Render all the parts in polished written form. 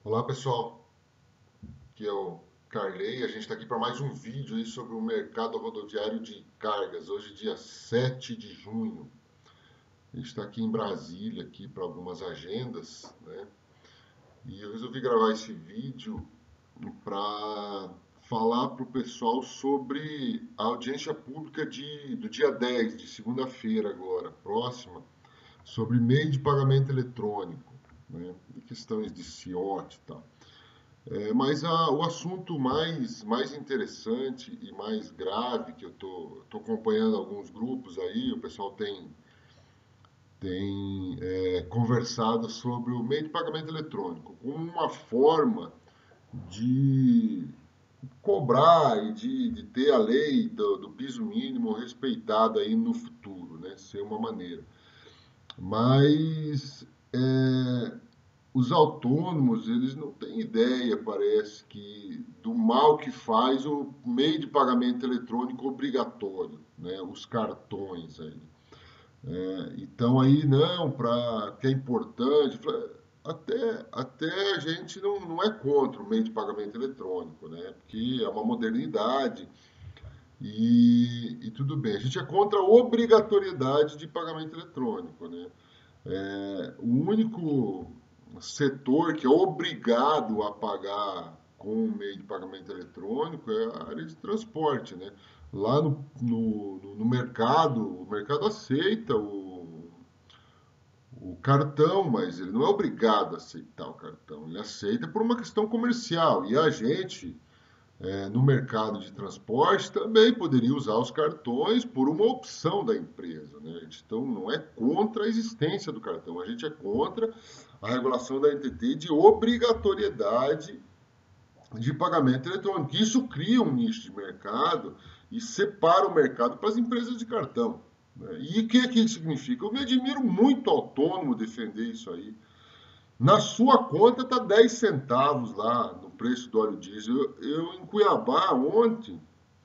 Olá pessoal, aqui é o Carley. A gente está aqui para mais um vídeo aí sobre o mercado rodoviário de cargas. Hoje, dia 7 de junho. A gente está aqui em Brasília aqui para algumas agendas, né? E eu resolvi gravar esse vídeo para falar para o pessoal sobre a audiência pública do dia 10 de segunda-feira agora, próxima, sobre meio de pagamento eletrônico, né? E questões de CIOT e tal. Mas o assunto mais interessante e mais grave que eu tô acompanhando alguns grupos aí, o pessoal tem conversado sobre o meio de pagamento eletrônico, como uma forma de cobrar e de ter a lei do piso mínimo respeitada aí no futuro, né? Ser uma maneira. Mas os autônomos, eles não têm ideia, parece, que do mal que faz o meio de pagamento eletrônico obrigatório, né? Os cartões aí. Então aí não, para que é importante, até a gente não é contra o meio de pagamento eletrônico, né? Porque é uma modernidade e tudo bem. A gente é contra a obrigatoriedade de pagamento eletrônico, né? O único setor que é obrigado a pagar com o meio de pagamento eletrônico é a área de transporte, né? Lá no mercado, o mercado aceita o cartão, mas ele não é obrigado a aceitar o cartão. Ele aceita por uma questão comercial. E a gente, no mercado de transporte, também poderia usar os cartões por uma opção da empresa, né? Então, não é contra a existência do cartão, a gente é contra a regulação da NTT de obrigatoriedade de pagamento eletrônico. Isso cria um nicho de mercado e separa o mercado para as empresas de cartão, né? E o que isso significa? Eu me admiro muito autônomo defender isso aí. Na sua conta está 10 centavos lá no preço do óleo diesel. Eu em Cuiabá ontem,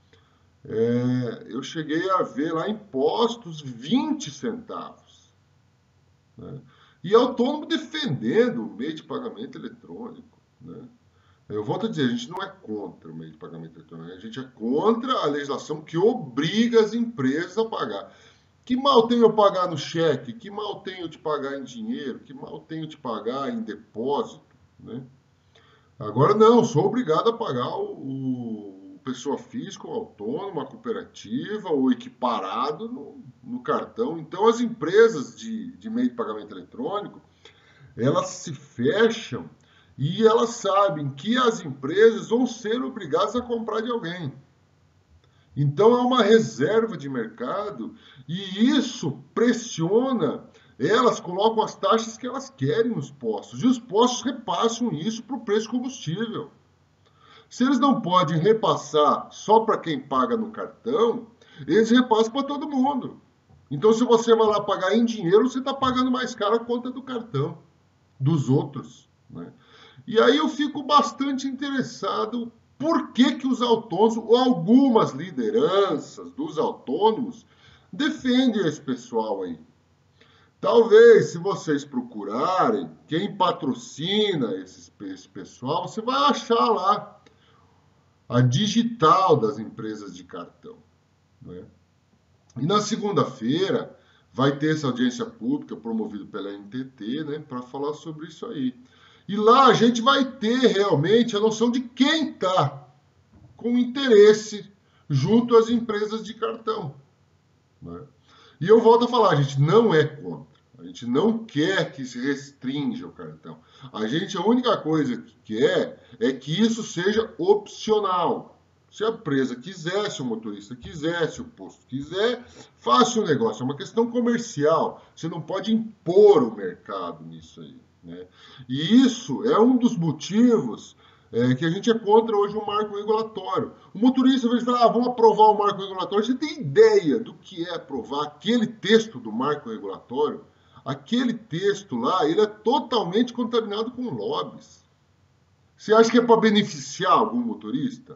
eu cheguei a ver lá impostos 20 centavos, né? E autônomo defendendo o meio de pagamento eletrônico, né? Eu volto a dizer, a gente não é contra o meio de pagamento eletrônico, a gente é contra a legislação que obriga as empresas a pagar. Que mal tenho eu pagar no cheque? Que mal tenho eu te pagar em dinheiro? Que mal tenho eu te pagar em depósito, né? Agora não, sou obrigado a pagar o pessoa física, o autônomo, a cooperativa, o equiparado no cartão. Então as empresas de meio de pagamento eletrônico, elas se fecham e elas sabem que as empresas vão ser obrigadas a comprar de alguém. Então é uma reserva de mercado e isso pressiona. Elas colocam as taxas que elas querem nos postos e os postos repassam isso para o preço do combustível. Se eles não podem repassar só para quem paga no cartão, eles repassam para todo mundo. Então, se você vai lá pagar em dinheiro, você está pagando mais caro a conta do cartão dos outros, né? E aí eu fico bastante interessado por que os autônomos, ou algumas lideranças dos autônomos, defendem esse pessoal aí. Talvez, se vocês procurarem quem patrocina esse pessoal, você vai achar lá a digital das empresas de cartão, né? E na segunda-feira vai ter essa audiência pública promovida pela NTT, né, para falar sobre isso aí. E lá a gente vai ter realmente a noção de quem está com interesse junto às empresas de cartão, né? E eu volto a falar, a gente não é contra. A gente não quer que se restrinja o cartão. A única coisa que quer é que isso seja opcional. Se a empresa quiser, se o motorista quiser, se o posto quiser, faça o negócio. É uma questão comercial. Você não pode impor o mercado nisso aí, né? E isso é um dos motivos que a gente é contra hoje o marco regulatório. O motorista vai falar, vamos aprovar o marco regulatório. Você tem ideia do que é aprovar aquele texto do marco regulatório? Aquele texto lá, ele é totalmente contaminado com lobbies. Você acha que é para beneficiar algum motorista?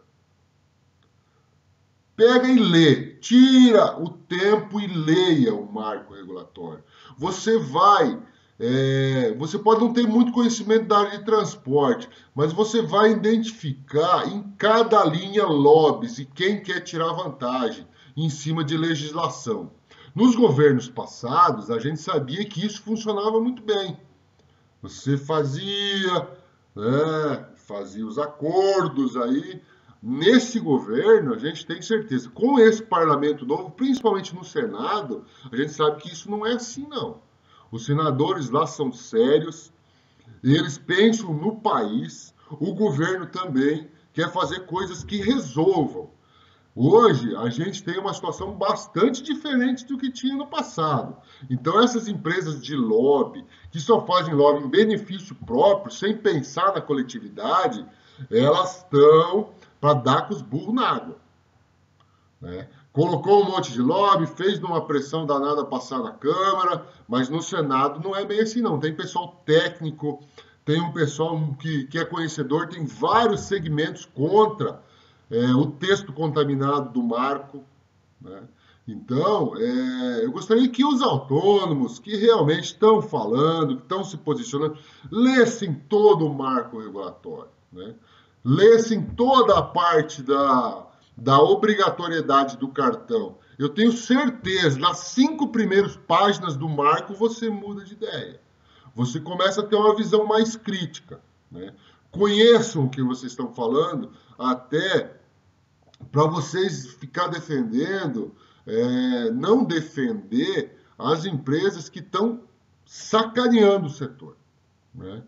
Pega e lê, tira o tempo e leia o marco regulatório. Você vai Você pode não ter muito conhecimento da área de transporte, mas você vai identificar em cada linha lobbies e quem quer tirar vantagem em cima de legislação. Nos governos passados, a gente sabia que isso funcionava muito bem. Você fazia, né, fazia os acordos aí. Nesse governo, a gente tem certeza, com esse parlamento novo, principalmente no Senado, a gente sabe que isso não é assim, não. Os senadores lá são sérios, eles pensam no país, o governo também quer fazer coisas que resolvam. Hoje, a gente tem uma situação bastante diferente do que tinha no passado. Então, essas empresas de lobby, que só fazem lobby em benefício próprio, sem pensar na coletividade, elas estão para dar com os burros na água, né? Colocou um monte de lobby, fez numa pressão danada passar na Câmara, mas no Senado não é bem assim, não. Tem pessoal técnico, tem um pessoal que é conhecedor, tem vários segmentos contra o texto contaminado do marco, né? Então, eu gostaria que os autônomos que realmente estão falando, que estão se posicionando, lessem todo o marco regulatório, né? Lessem toda a parte da obrigatoriedade do cartão. Eu tenho certeza, nas 5 primeiras páginas do marco, você muda de ideia. Você começa a ter uma visão mais crítica, né? Conheçam o que vocês estão falando, até para vocês ficar defendendo, não defender as empresas que estão sacaneando o setor, né?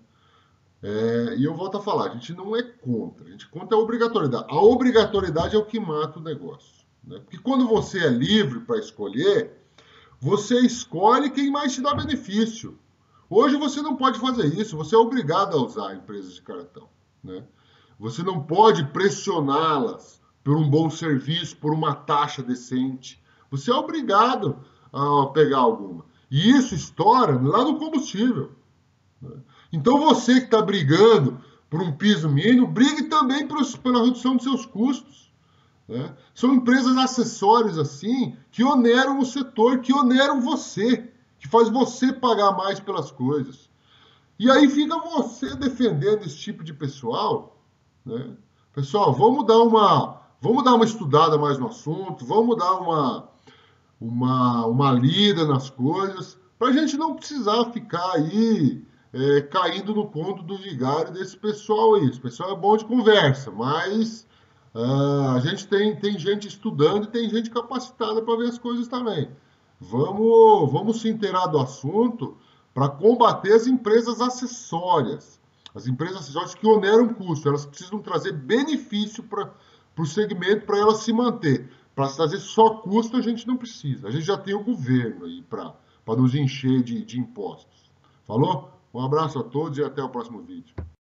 E eu volto a falar, a gente não é contra, a gente contra a obrigatoriedade. A obrigatoriedade é o que mata o negócio, né? Porque quando você é livre para escolher, você escolhe quem mais te dá benefício. Hoje você não pode fazer isso, você é obrigado a usar empresas de cartão, né? Você não pode pressioná-las por um bom serviço, por uma taxa decente. Você é obrigado a pegar alguma. E isso estoura lá no combustível, né? Então você que está brigando por um piso mínimo, brigue também pela redução dos seus custos, né? São empresas acessórias assim que oneram o setor, que oneram você, que faz você pagar mais pelas coisas. E aí fica você defendendo esse tipo de pessoal, né? Pessoal, vamos dar uma estudada mais no assunto, vamos dar uma lida nas coisas, para a gente não precisar ficar aí caindo no conto do vigário desse pessoal aí. Esse pessoal é bom de conversa, mas a gente tem gente estudando e tem gente capacitada para ver as coisas também. Vamos se inteirar do assunto para combater as empresas acessórias. As empresas acessórias que oneram custo, elas precisam trazer benefício para o segmento para elas se manter. Para trazer só custo, a gente não precisa. A gente já tem o governo aí para nos encher de impostos. Falou? Um abraço a todos e até o próximo vídeo.